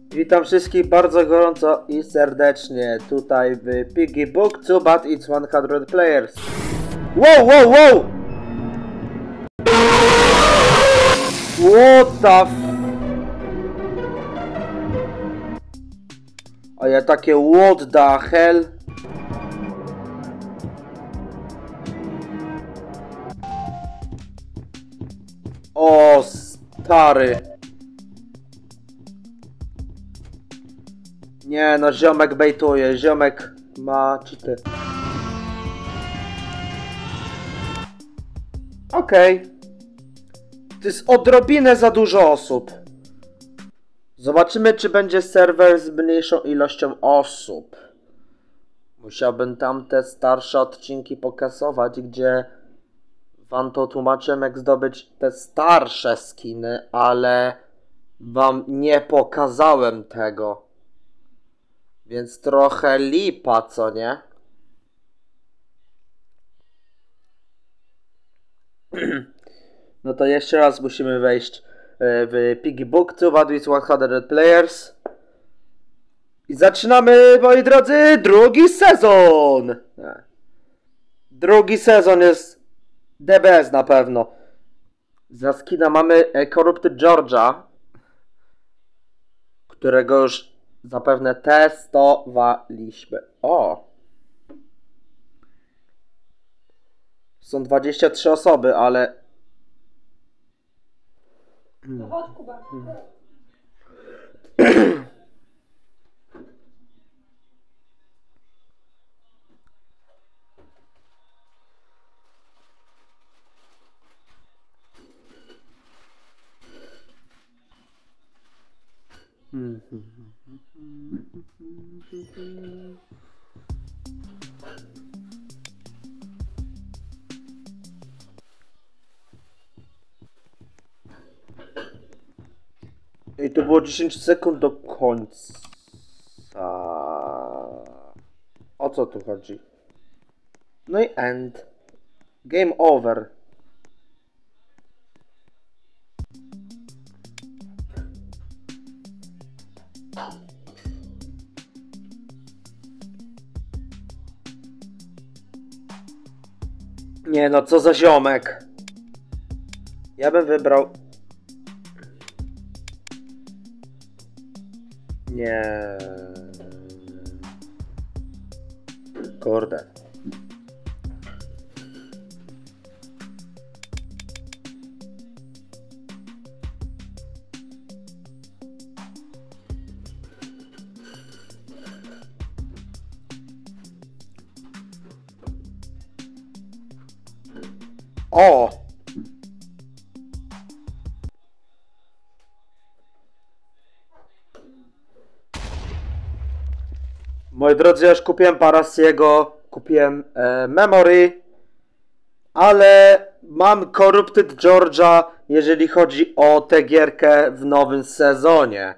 Witam wszystkich bardzo gorąco i serdecznie tutaj w Piggy Book 2 but it's 100 players. Wow, wow, wow! What the f... A ja takie what the hell? O stary. Nie no, ziomek bejtuje, ziomek ma cheaty. Okej. To jest odrobinę za dużo osób. Zobaczymy, czy będzie serwer z mniejszą ilością osób. Musiałbym tam te starsze odcinki pokasować, gdzie wam to tłumaczyłem, jak zdobyć te starsze skiny, ale wam nie pokazałem tego. Więc trochę lipa, co nie? No to jeszcze raz musimy wejść w Piggy Book 2 but it's 100 players. I zaczynamy, moi drodzy, drugi sezon! Drugi sezon jest DBS na pewno. Za skina mamy Corrupted George'a, którego już zapewne testowaliśmy. O! Są 23 osoby, ale... Chodź, Kuba. I to było 10 sekund do końca. O co tu chodzi? No i end. Game over. Nie no, co za ziomek. Ja bym wybrał... Nie. Kurde. O! Moi drodzy, ja już kupiłem Parasiego, kupiłem Memory, ale mam Corrupted George'a, jeżeli chodzi o tę gierkę w nowym sezonie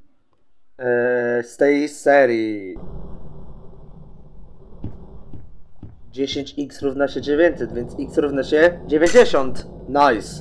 z tej serii. 10x równa się 900, więc x równa się 90. Nice.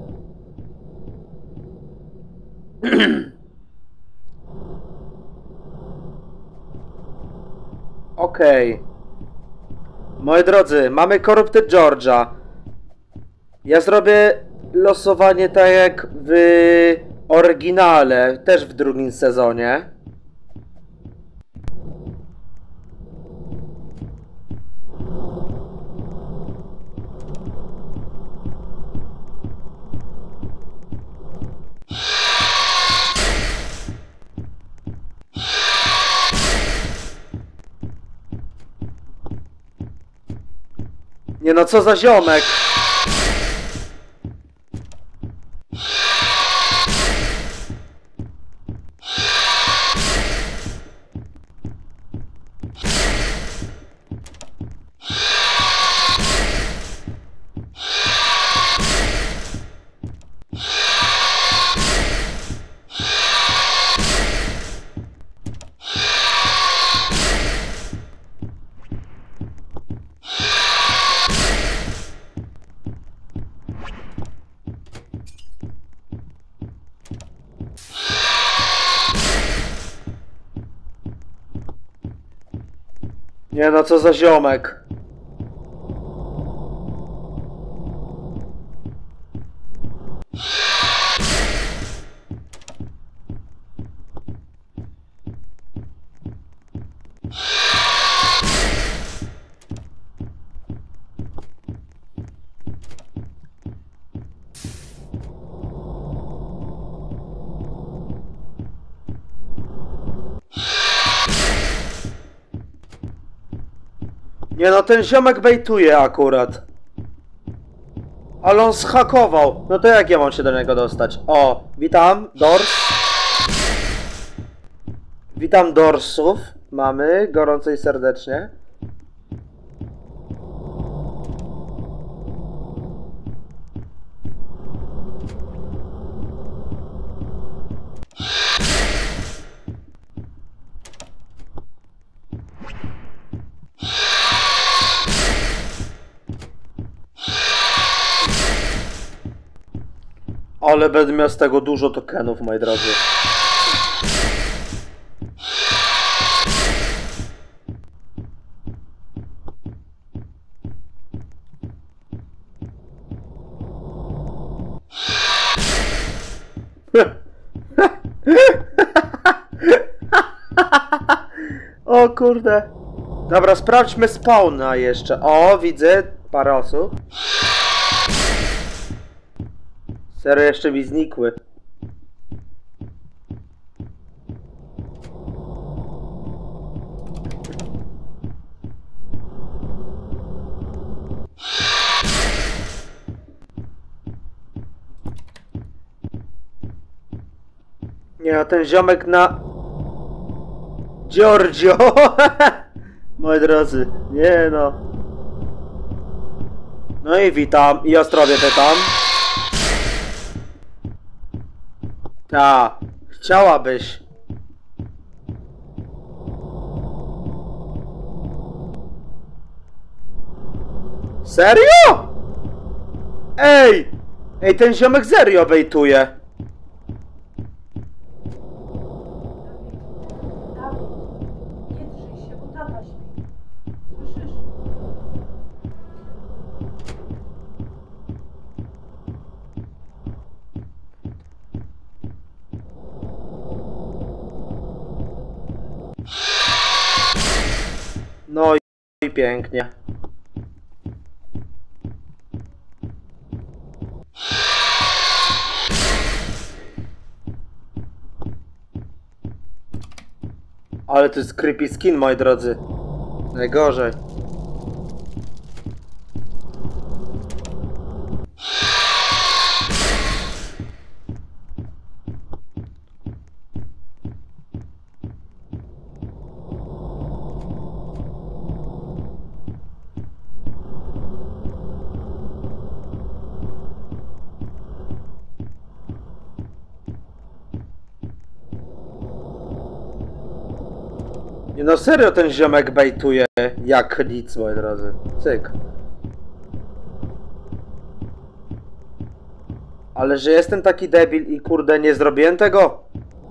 Okej. Moi drodzy, mamy Corrupted George'a. Ja zrobię losowanie tak jak w oryginale, też w drugim sezonie. Nie no, co za ziomek! Nie no, co za ziomek. Nie no, ten ziomek bejtuje akurat. Ale on zhakował. No to jak ja mam się do niego dostać? O, witam, Dors. Witam Dorsów. Mamy, gorąco i serdecznie. Ale będę miał z tego dużo tokenów, moi drodzy. O kurde. Dobra, sprawdźmy spawna jeszcze. O, widzę parę osób. Serio, jeszcze mi znikły. Nie, a ten ziomek na... Giorgio! Moi drodzy, nie no. No i witam, i Ostrowie pytam. Ta, chciałabyś. Serio? Ej! Ej, ten ziomek serio bejtuje. Nie drzyj się, bo tata śpi. Słyszysz? No i pięknie. Ale to jest creepy skin, moi drodzy. Najgorzej. Nie no serio, ten ziomek bejtuje jak nic, moi drodzy. Cyk. Ale że jestem taki debil i kurde nie zrobiłem tego?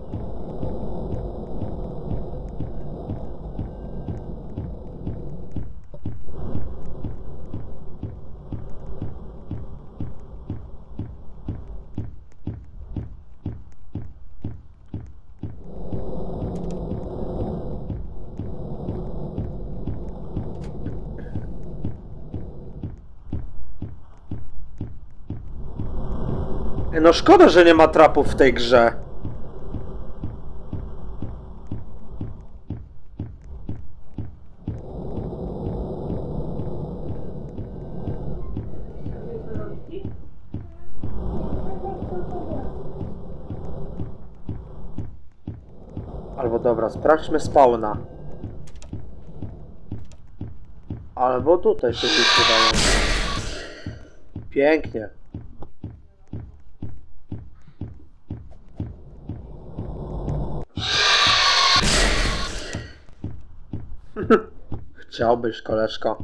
No szkoda, że nie ma trapów w tej grze. Albo dobra, sprawdźmy spawna. Albo tutaj się wydają. Pięknie. Chciałbyś, koleżko.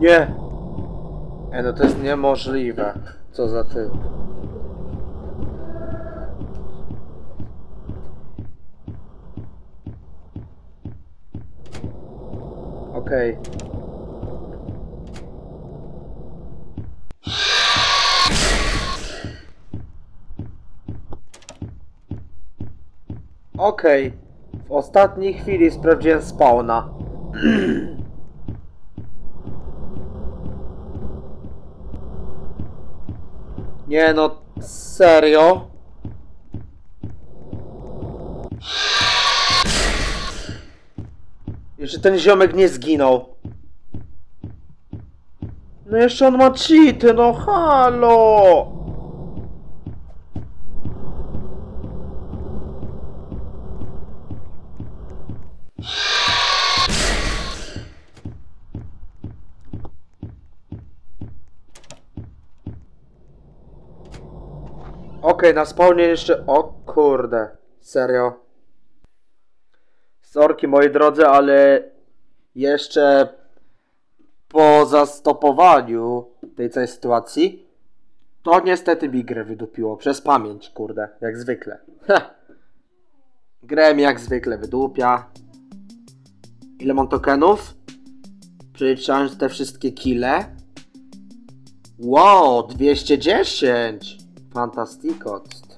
Nie! No to jest niemożliwe. Co za ty? Okej. Okej. W ostatniej chwili sprawdziłem spawna. Nie no, serio? Jeszcze ten ziomek nie zginął. No jeszcze on ma cheaty, no halo! Okej, na spawnie jeszcze... O kurde, serio. Sorki moi drodzy, ale jeszcze po zastopowaniu tej całej sytuacji to niestety mi grę wydupiło przez pamięć, kurde, jak zwykle. Grę mi jak zwykle wydupia. Ile mam tokenów? Przeliczając te wszystkie kile. Wow, 210! Fantasticost.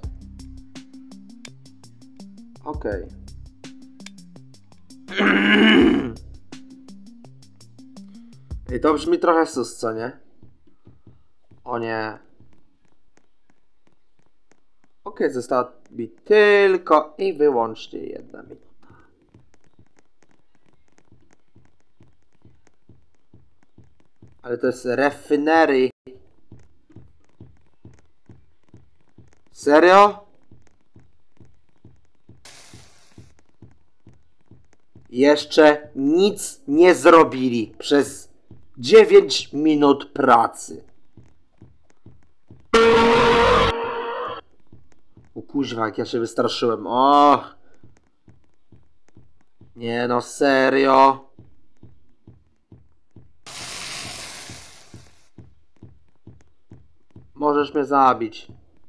Okej. I to brzmi trochę sus, co nie? O nie. Okej, została mi tylko i wyłącznie 1 minuta. Ale to jest refinery. Serio? Jeszcze nic nie zrobili przez 9 minut pracy. O kuźwa, jak ja się wystraszyłem. Och. Nie no, serio. Możesz mnie zabić.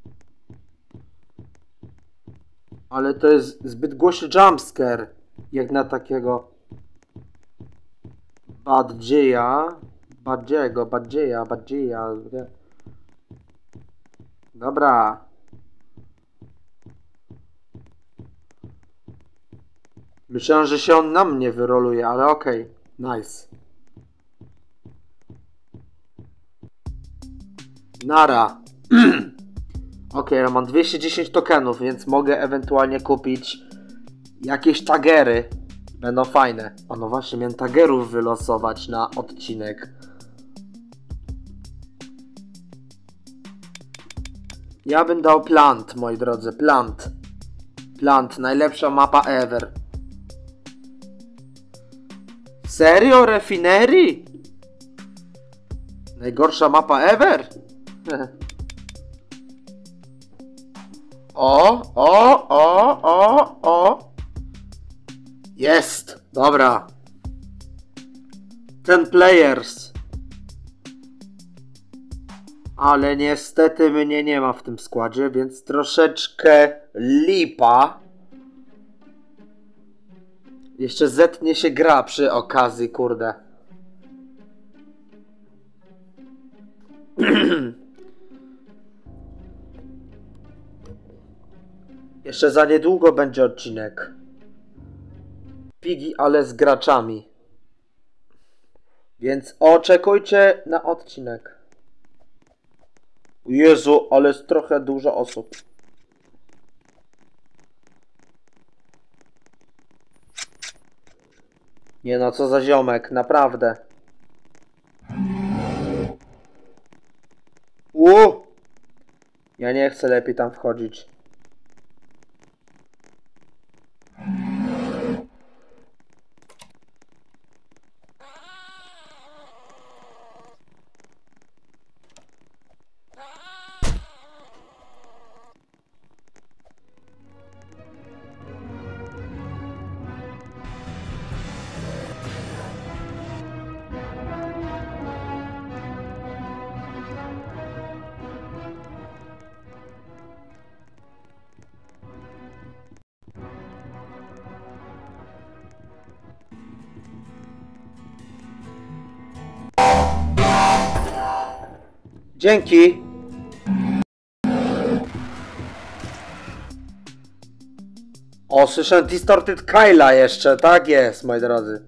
Ale to jest zbyt głośny jumpscare. Jak na takiego... Badzieja. Dobra. Myślałem, że się on na mnie wyroluje, ale okej. Nice. Nara. Okej, ja mam 210 tokenów, więc mogę ewentualnie kupić jakieś tagery. Będą fajne. O no właśnie, miałem tagerów wylosować na odcinek. Ja bym dał Plant, moi drodzy. Plant. Plant, najlepsza mapa ever. Serio? Refinery? Najgorsza mapa ever? O. Jest! Dobra. 10 players. Ale niestety mnie nie ma w tym składzie, więc troszeczkę lipa. Jeszcze zetnie się gra przy okazji, kurde. Jeszcze za niedługo będzie odcinek. Pigi, ale z graczami. Więc oczekujcie na odcinek. Jezu, ale jest trochę dużo osób. Nie no, co za ziomek, naprawdę. Ja nie chcę lepiej tam wchodzić. Dzięki. O, słyszę Distorted Kyla jeszcze. Tak jest, moi drodzy.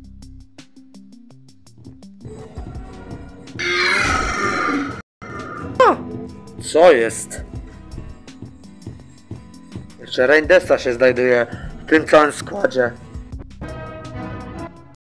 Co jest? Jeszcze Raindesta się znajduje w tym całym składzie.